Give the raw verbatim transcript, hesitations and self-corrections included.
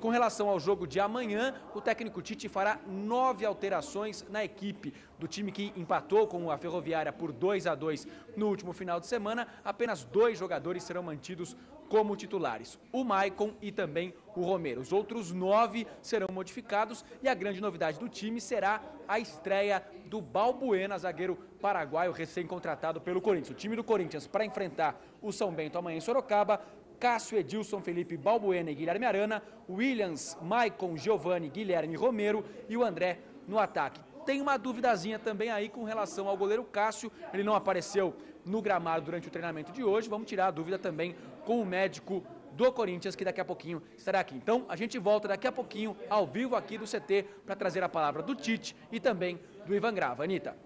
Com relação ao jogo de amanhã, o técnico Tite fará nove alterações na equipe. Do time que empatou com a Ferroviária por dois a dois no último final de semana, apenas dois jogadores serão mantidos como titulares, o Maicon e também o Romero. Os outros nove serão modificados e a grande novidade do time será a estreia do Balbuena, zagueiro paraguaio recém-contratado pelo Corinthians. O time do Corinthians para enfrentar o São Bento amanhã em Sorocaba: Cássio, Edilson, Felipe, Balbuena e Guilherme Arana, Williams, Maicon, Giovani, Guilherme Romero e o André no ataque. Tem uma duvidazinha também aí com relação ao goleiro Cássio, ele não apareceu no gramado durante o treinamento de hoje, vamos tirar a dúvida também com o médico do Corinthians, que daqui a pouquinho estará aqui. Então, a gente volta daqui a pouquinho, ao vivo aqui do C T, para trazer a palavra do Tite e também do Ivan Grava. Anitta.